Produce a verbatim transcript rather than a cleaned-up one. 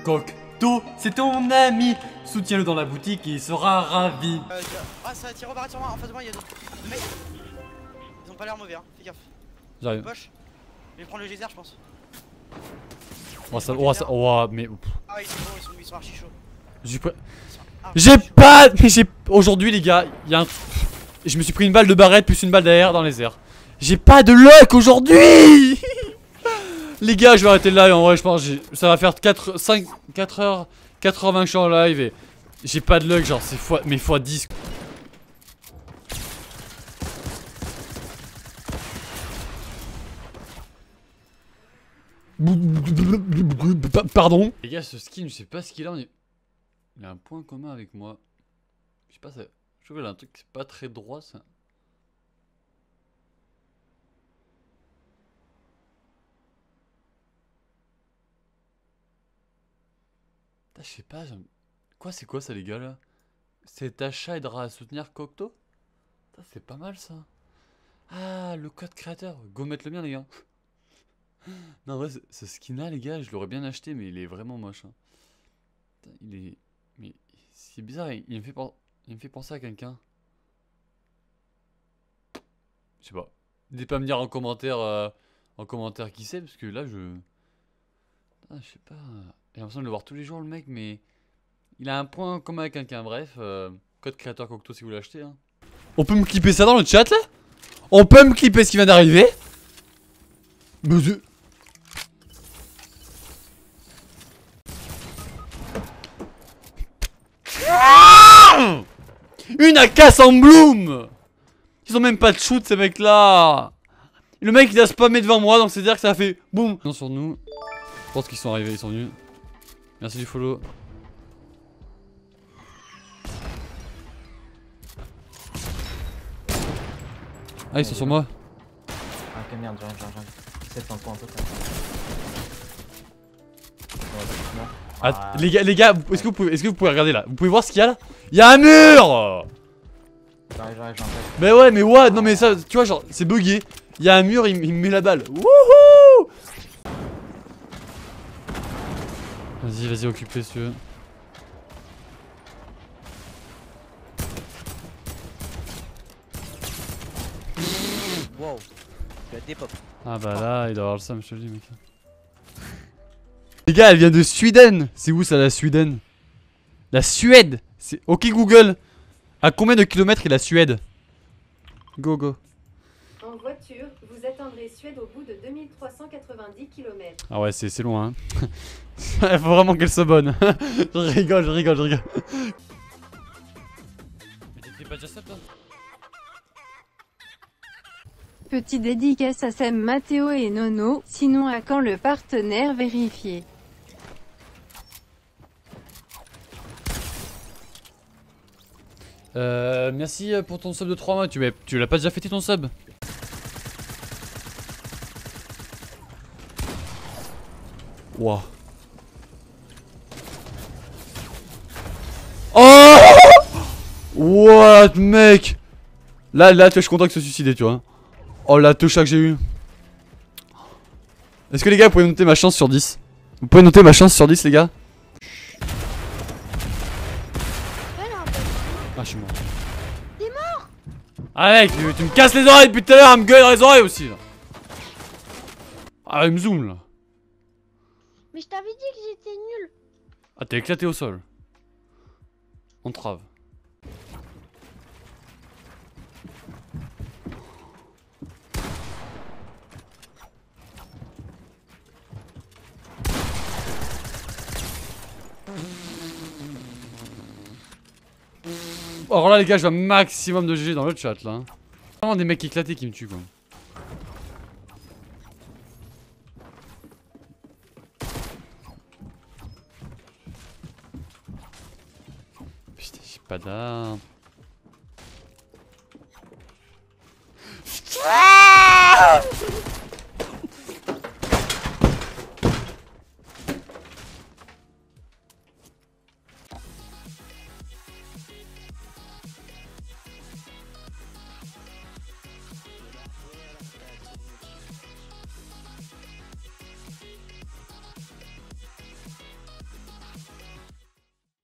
Cocteau, c'est ton ami. Soutiens-le dans la boutique et il sera ravi. Euh, ah, ça tire au barrette sur moi. En face de moi, il y a d'autres. Mais ils ont pas l'air mauvais, hein. Fais gaffe. J'arrive. Poche. Je vais prendre le geyser, je pense. Oh, ça, oh, ça, oh, mais. Ah, ils sont bons, ils sont, ils sont archi chauds. J'ai pas. J'ai pas. Mais j'ai. Aujourd'hui, les gars, il y a un. Je me suis pris une balle de barrette plus une balle d'A R dans les airs. J'ai pas de luck aujourd'hui. Les gars, je vais arrêter le live. En vrai, je pense que ça va faire quatre, cinq, quatre heures, quatre heures vingt que je suis en live et j'ai pas de luck. Genre, c'est fois, mais fois dix. Pardon. Les gars, ce skin, je sais pas ce qu'il a. Il a un point commun avec moi. Je sais pas, ça. Je trouve qu'il a un truc, c'est pas très droit ça. Je sais pas. Quoi, c'est quoi ça, les gars là? Cet achat aidera à soutenir Cocteau? C'est pas mal ça. Ah, le code créateur. Go mettre le mien, les gars. Non, en vrai, ce skin là, les gars, je l'aurais bien acheté, mais il est vraiment moche. Hein. Il est. Mais c'est bizarre, il, il, me fait pen... il me fait penser à quelqu'un. Je sais pas. N'hésitez pas à me dire en commentaire, euh, en commentaire qui c'est, parce que là, je. Ah, je sais pas. J'ai l'impression de le voir tous les jours, le mec, mais. Il a un point commun avec quelqu'un, bref. Euh, code créateur Cocteau si vous l'achetez. Hein. On peut me clipper ça dans le chat là? On peut me clipper ce qui vient d'arriver? Monsieur. Une A K sans bloom. Ils ont même pas de shoot ces mecs là. Le mec il a spammé devant moi, donc c'est à dire que ça a fait boum. Non, sur nous. Je pense qu'ils sont arrivés, ils sont venus. Merci du follow. Ah, ils sont sur moi. Ah, ok, merde, j'arrive, j'arrive. sept un point un peu. Ah, les gars, les gars, est-ce que vous pouvez, est-ce que vous pouvez regarder là? Vous pouvez voir ce qu'il y a là? Il y a un mur! J'arrive, j'arrive, j'arrive. Mais ouais, mais what? Non mais ça, tu vois, genre, c'est bugué. Il y a un mur, il, il me met la balle. Wouhou! Vas-y, vas-y, occupez si tu veux. Wow. Tu as des pop. Ah bah là, il doit avoir le seum, je te le dis, mec. Les gars, elle vient de Suède. C'est où ça, la Suède? La Suède. C'est ok Google. À combien de kilomètres est la Suède? Go go. En voiture, vous atteindrez Suède au bout de deux mille trois cent quatre-vingt-dix kilomètres. Ah ouais, c'est loin. Hein. Il faut vraiment qu'elle soit bonne. Je rigole, je rigole, je rigole. Mais t'étais pas déjà ça, toi? Petit dédicace à Sam, Mathéo et Nono, sinon à quand le partenaire vérifié? Euh, merci pour ton sub de trois mois. Tu, tu l'as pas déjà fêté ton sub? Wouah. Oh! What, mec? Là, là, tu vois, je suis content que se suicider, tu vois. Oh, la toucha que j'ai eu. Est-ce que les gars, vous pouvez noter ma chance sur dix? Vous pouvez noter ma chance sur dix, les gars? Ah, je suis mort. T'es mort? Ah, mec, tu, tu me casses les oreilles depuis tout à l'heure, elle me gueule dans les oreilles aussi, là. Ah, il me zoome, là. Mais je t'avais dit que j'étais nul. Ah, t'es éclaté au sol. Entrave. Alors là les gars, je veux un maximum de G G dans le chat là. Vraiment des mecs éclatés qui me tuent quoi. Putain, j'ai pas d'armes.